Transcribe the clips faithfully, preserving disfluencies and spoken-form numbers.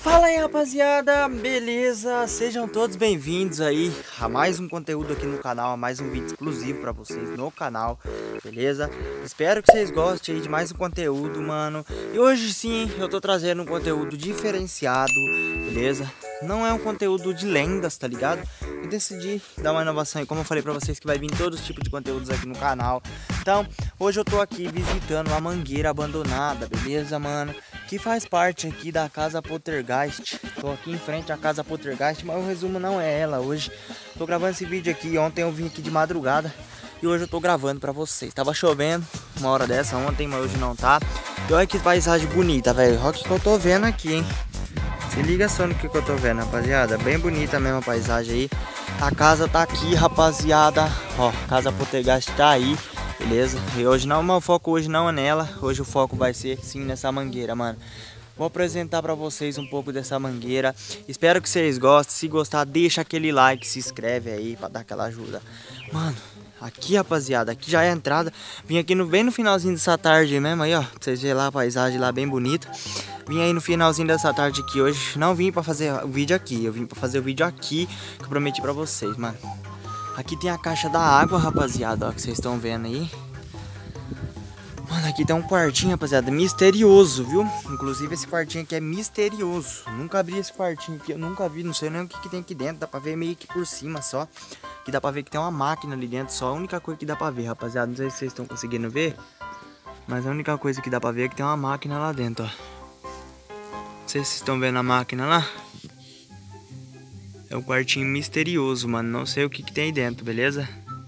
Fala aí, rapaziada, beleza? Sejam todos bem-vindos aí a mais um conteúdo aqui no canal, a mais um vídeo exclusivo pra vocês no canal, beleza? Espero que vocês gostem aí de mais um conteúdo, mano. E hoje sim, eu tô trazendo um conteúdo diferenciado, beleza? Não é um conteúdo de lendas, tá ligado? Eu decidi dar uma inovação aí, como eu falei pra vocês, que vai vir todos os tipos de conteúdos aqui no canal. Então, hoje eu tô aqui visitando uma mangueira abandonada, beleza, mano? Que faz parte aqui da Casa Poltergeist. Tô aqui em frente à Casa Poltergeist, mas o resumo não é ela hoje. Tô gravando esse vídeo aqui, ontem eu vim aqui de madrugada e hoje eu tô gravando pra vocês. Tava chovendo uma hora dessa ontem, mas hoje não tá. E olha que paisagem bonita, velho. Olha o que eu tô vendo aqui, hein. Se liga só no que, que eu tô vendo, rapaziada. Bem bonita mesmo a paisagem aí. A casa tá aqui, rapaziada. Ó, a Casa Poltergeist tá aí. Beleza? E hoje não, mas o foco hoje não é nela. Hoje o foco vai ser sim nessa mangueira, mano. Vou apresentar pra vocês um pouco dessa mangueira. Espero que vocês gostem. Se gostar, deixa aquele like, se inscreve aí pra dar aquela ajuda. Mano, aqui, rapaziada, aqui já é a entrada. Vim aqui no, bem no finalzinho dessa tarde mesmo aí, ó. Pra vocês verem lá a paisagem lá bem bonita. Vim aí no finalzinho dessa tarde aqui hoje. Não vim pra fazer o vídeo aqui. Eu vim pra fazer o vídeo aqui que eu prometi pra vocês, mano. Aqui tem a caixa da água, rapaziada, ó, que vocês estão vendo aí. Mano, aqui tem um quartinho, rapaziada, misterioso, viu? Inclusive esse quartinho aqui é misterioso. Nunca abri esse quartinho aqui, eu nunca vi, não sei nem o que, que tem aqui dentro. Dá pra ver meio que por cima só. Que dá pra ver que tem uma máquina ali dentro, só a única coisa que dá pra ver, rapaziada. Não sei se vocês estão conseguindo ver, mas a única coisa que dá pra ver é que tem uma máquina lá dentro, ó. Não sei se vocês estão vendo a máquina lá. É um quartinho misterioso, mano. Não sei o que, que tem aí dentro, beleza?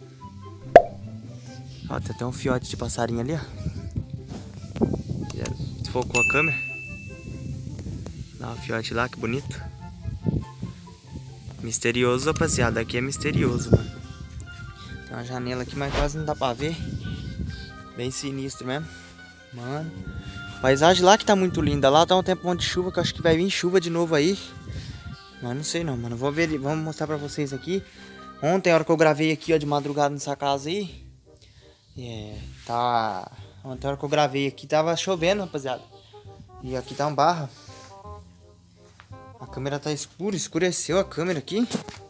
Ó, tem até um fiote de passarinho ali, ó. Desfocou a câmera. Dá um fiote lá, que bonito. Misterioso, rapaziada. Aqui é misterioso, mano. Tem uma janela aqui, mas quase não dá pra ver. Bem sinistro mesmo. Mano. A paisagem lá que tá muito linda. Lá tá um tempo de chuva, que eu acho que vai vir chuva de novo aí. Mas não sei não, mano. Vou ver, vamos mostrar pra vocês aqui. Ontem, a hora que eu gravei aqui, ó, de madrugada nessa casa aí. É, tá... Ontem, a hora que eu gravei aqui, tava chovendo, rapaziada. E aqui tá um barra. A câmera tá escura, escureceu a câmera aqui.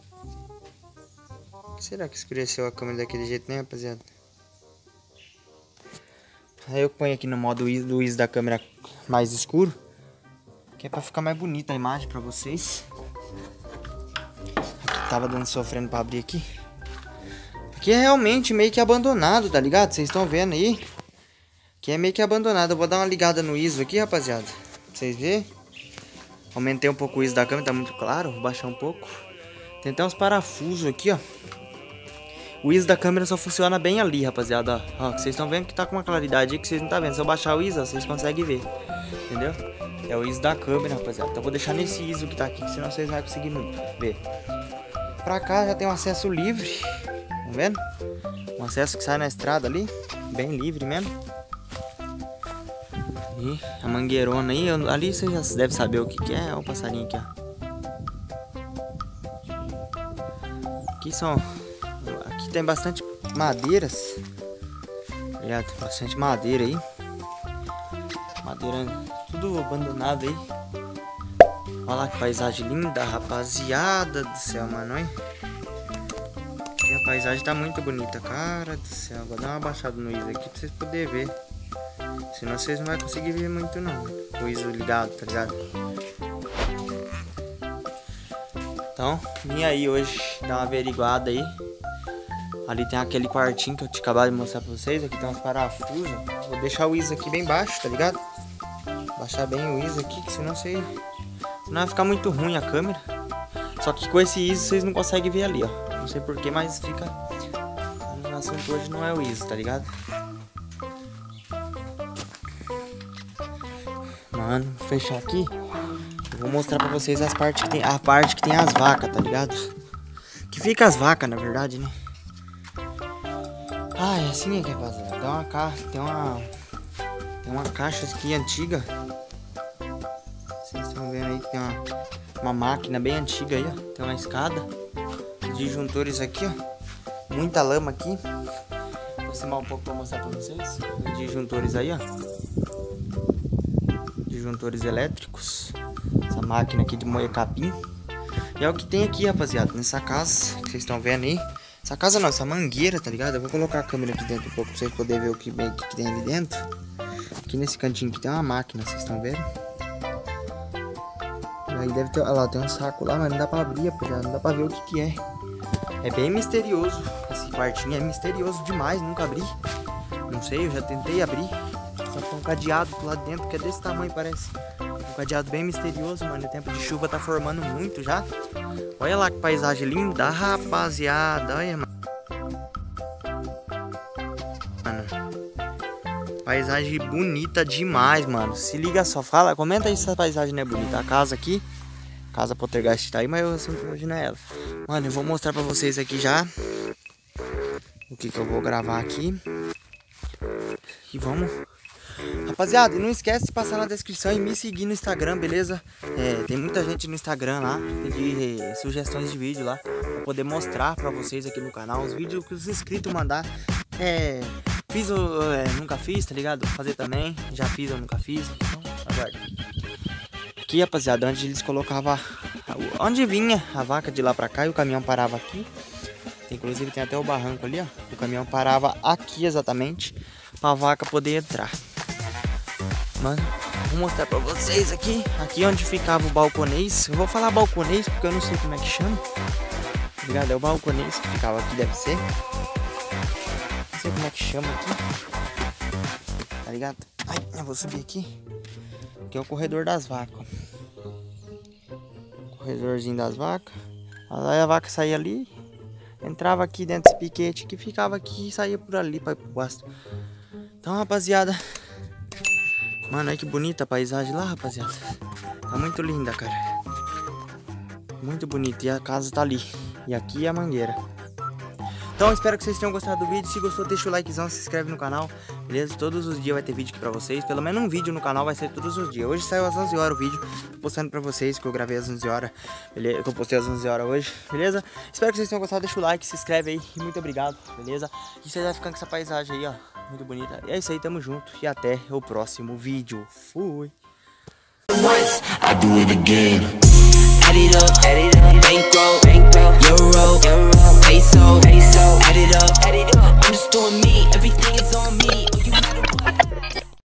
Será que escureceu a câmera daquele jeito, né, rapaziada? Aí eu ponho aqui no modo luz da câmera mais escuro, que é pra ficar mais bonita a imagem pra vocês. Aqui tava dando sofrendo pra abrir aqui. Aqui é realmente meio que abandonado, tá ligado? Vocês estão vendo aí? Aqui é meio que abandonado. Eu vou dar uma ligada no I S O aqui, rapaziada, pra vocês verem. Aumentei um pouco o I S O da câmera, tá muito claro. Vou baixar um pouco. Tem até uns parafusos aqui, ó. O I S O da câmera só funciona bem ali, rapaziada. Ó, vocês estão vendo que tá com uma claridade aí que vocês não tá vendo. Se eu baixar o I S O, ó, vocês conseguem ver. Entendeu? É o I S O da câmera, rapaziada. Então eu vou deixar nesse I S O que tá aqui, senão vocês não vão conseguir ver. Pra cá já tem um acesso livre. Tá vendo? Um acesso que sai na estrada ali. Bem livre mesmo. E a mangueirona aí. Eu, ali vocês já devem saber o que, que é. Olha o passarinho aqui, ó. Aqui são... Aqui tem bastante madeiras. Ligado? Bastante madeira aí. Madeira tudo abandonado aí. Olha lá que paisagem linda, rapaziada do céu, mano, hein? Aqui a paisagem tá muito bonita, cara do céu. Vou dar uma baixada no I S O aqui pra vocês poderem ver. Senão vocês não vão conseguir ver muito não. O I S O ligado, tá ligado? Então, vim aí hoje dar uma averiguada aí. Ali tem aquele quartinho que eu tinha acabado de mostrar pra vocês. Aqui tem uns parafusos. Vou deixar o I S O aqui bem baixo, tá ligado? Baixar bem o I S O aqui, que senão você... Senão vai ficar muito ruim a câmera. Só que com esse I S O vocês não conseguem ver ali, ó. Não sei porquê, mas fica... O assunto hoje não é o I S O, tá ligado? Mano, vou fechar aqui. Eu vou mostrar pra vocês as partes que tem... A parte que tem as vacas, tá ligado? Que fica as vacas, na verdade, né? Ah, é assim aqui, rapaziada. Tem uma caixa, tem uma... Tem uma caixa aqui antiga. Vocês estão vendo aí que tem uma, uma máquina bem antiga aí, ó. Tem uma escada. Os disjuntores aqui, ó. Muita lama aqui. Vou aproximar um pouco pra mostrar pra vocês. Os disjuntores aí, ó. Disjuntores elétricos. Essa máquina aqui de moer capim. E é o que tem aqui, rapaziada, nessa casa que vocês estão vendo aí. Essa casa não, essa mangueira, tá ligado? Eu vou colocar a câmera aqui dentro um pouco pra vocês poderem ver o que, que, que tem ali dentro. Aqui nesse cantinho aqui tem uma máquina, vocês estão vendo? Aí deve ter, olha lá, tem um saco lá, mas não dá pra abrir, rapaziada, não dá pra ver o que que é. É bem misterioso, esse quartinho é misterioso demais, nunca abri. Não sei, eu já tentei abrir. Só tem um cadeado lá dentro que é desse tamanho, parece. Um cadeado bem misterioso, mano. O tempo de chuva tá formando muito já. Olha lá que paisagem linda, rapaziada. Olha, mano. Paisagem bonita demais, mano. Se liga só, fala, comenta aí se essa paisagem não é bonita. A casa aqui, casa Poltergeist tá aí, mas eu sempre imagino ela. Mano, eu vou mostrar pra vocês aqui já o que que eu vou gravar aqui. E vamos. Rapaziada, e não esquece de passar na descrição e me seguir no Instagram, beleza? É, tem muita gente no Instagram lá, pedir eh, sugestões de vídeo lá, pra poder mostrar pra vocês aqui no canal os vídeos que os inscritos mandar. É, fiz ou é, nunca fiz, tá ligado? Vou fazer também, já fiz ou nunca fiz, então aguarde. Aqui, rapaziada, onde eles colocavam, onde vinha a vaca de lá pra cá e o caminhão parava aqui. Inclusive tem até o barranco ali, ó. O caminhão parava aqui exatamente, pra vaca poder entrar. Mano, vou mostrar pra vocês aqui. Aqui onde ficava o balconês. Eu vou falar balconês porque eu não sei como é que chama. Tá ligado? É o balconês que ficava aqui, deve ser. Não sei como é que chama aqui. Tá ligado? Ai, eu vou subir aqui. Aqui é o corredor das vacas. Corredorzinho das vacas. Aí a vaca saía ali. Entrava aqui dentro desse piquete que ficava aqui e saía por ali para ir pro pasto. Então, rapaziada. Mano, olha que bonita a paisagem lá, rapaziada. Tá muito linda, cara. Muito bonita. E a casa tá ali. E aqui é a mangueira. Então, espero que vocês tenham gostado do vídeo. Se gostou, deixa o likezão, se inscreve no canal. Beleza? Todos os dias vai ter vídeo aqui pra vocês. Pelo menos um vídeo no canal vai ser todos os dias. Hoje saiu às onze horas o vídeo. Tô postando pra vocês que eu gravei às onze horas. Beleza? Que eu postei às onze horas hoje. Beleza? Espero que vocês tenham gostado. Deixa o like, se inscreve aí. E muito obrigado. Beleza? E vocês vão ficando com essa paisagem aí, ó. Muito bonita. E é isso aí, tamo junto. E até o próximo vídeo. Fui!